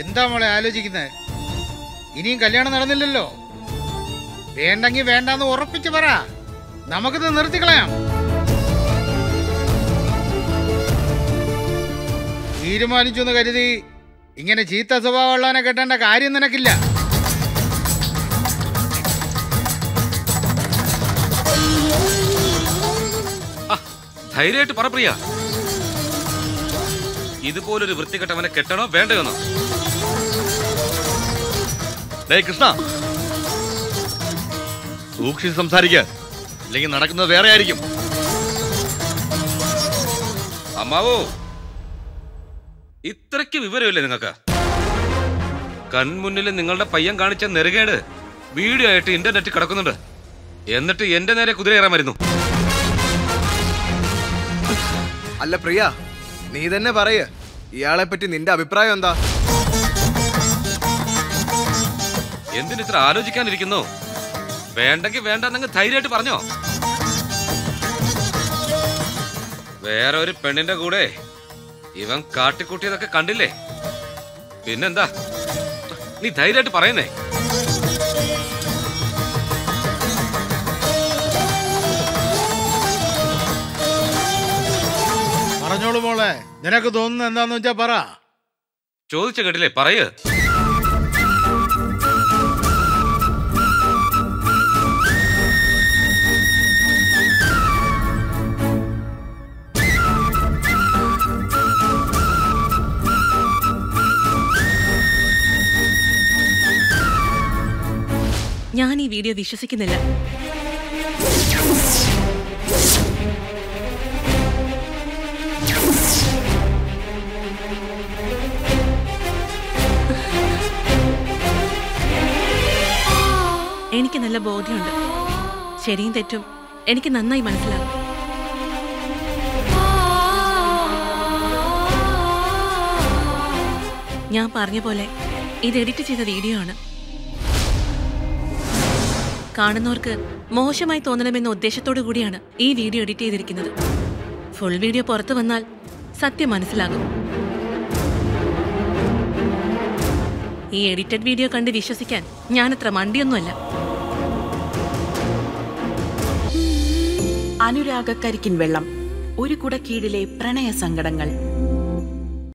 എന്താ മോളെ ആലോചിക്കുന്നത്? ഇനിയും കല്യാണം നടന്നില്ലല്ലോ. വേണ്ടെങ്കിൽ വേണ്ടാന്ന് ഉറപ്പിച്ച് പറ, നമുക്കിത് നിർത്തിക്കളയാം. തീരുമാനിച്ചു എന്ന് കരുതി ഇങ്ങനെ ചീത്ത സ്വഭാവമുള്ളവനെ കെട്ടേണ്ട കാര്യം നിനക്കില്ല. ധൈര്യമായിട്ട് പറ പ്രിയ, ഇതുപോലൊരു വൃത്തികെട്ടവനെ കെട്ടണോ വേണ്ടയോന്നോ? കൃഷ്ണ, സൂക്ഷിച്ച് സംസാരിക്കുക, അല്ലെങ്കിൽ നടക്കുന്നത് വേറെ ആയിരിക്കും. അമ്മാവോ, ഇത്രയ്ക്ക് വിവരമില്ലേ നിങ്ങൾക്ക്? കൺമുന്നിൽ നിങ്ങളുടെ പയ്യൻ കാണിച്ച നെറുകേട് വീഡിയോ ആയിട്ട് ഇന്റർനെറ്റ് കിടക്കുന്നുണ്ട്. എന്നിട്ട് എന്റെ നേരെ കുതിര കയറാൻ വരുന്നു. അല്ല പ്രിയ, നീ തന്നെ പറയ്, ഇയാളെ പറ്റി നിന്റെ അഭിപ്രായം എന്താ? എന്തിനിത്ര ആലോചിക്കാനിരിക്കുന്നു? വേണ്ടെങ്കിൽ വേണ്ടെന്നങ്ങ് ധൈര്യമായിട്ട് പറഞ്ഞോ. വേറെ ഒരു പെണ്ണിന്റെ കൂടെ ഇവൻ കാട്ടിക്കൂട്ടിയതൊക്കെ കണ്ടില്ലേ? പിന്നെന്താ, നീ ധൈര്യമായിട്ട് പറയുന്നേ. പറഞ്ഞോളൂ മോളെ, നിനക്ക് തോന്നുന്നത് എന്താന്ന് വെച്ചാ പറ. ചോദിച്ചു കേട്ടില്ലേ, പറയ്. ഞാൻ ഈ വീഡിയോ വിശ്വസിക്കുന്നില്ല. എനിക്ക് നല്ല ബോധ്യമുണ്ട്. ശരിയും തെറ്റും എനിക്ക് നന്നായി മനസ്സിലാകും. ഞാൻ പറഞ്ഞ പോലെ ഇത് എഡിറ്റ് ചെയ്ത വീഡിയോ ആണ്. കാണുന്നവർക്ക് മോശമായി തോന്നണമെന്ന ഉദ്ദേശത്തോടു കൂടിയാണ് ഈ വീഡിയോ എഡിറ്റ് ചെയ്തിരിക്കുന്നത്. ഫുൾ വീഡിയോ പുറത്തു വന്നാൽ സത്യം മനസ്സിലാകും. ഈ എഡിറ്റഡ് വീഡിയോ കണ്ട് വിശ്വസിക്കാൻ ഞാനത്ര മണ്ടിയൊന്നുമല്ല. അനുരാഗക്കരിക്കിൻ വെള്ളം, ഒരു കുടക്കീഴിലെ പ്രണയ സങ്കടങ്ങൾ.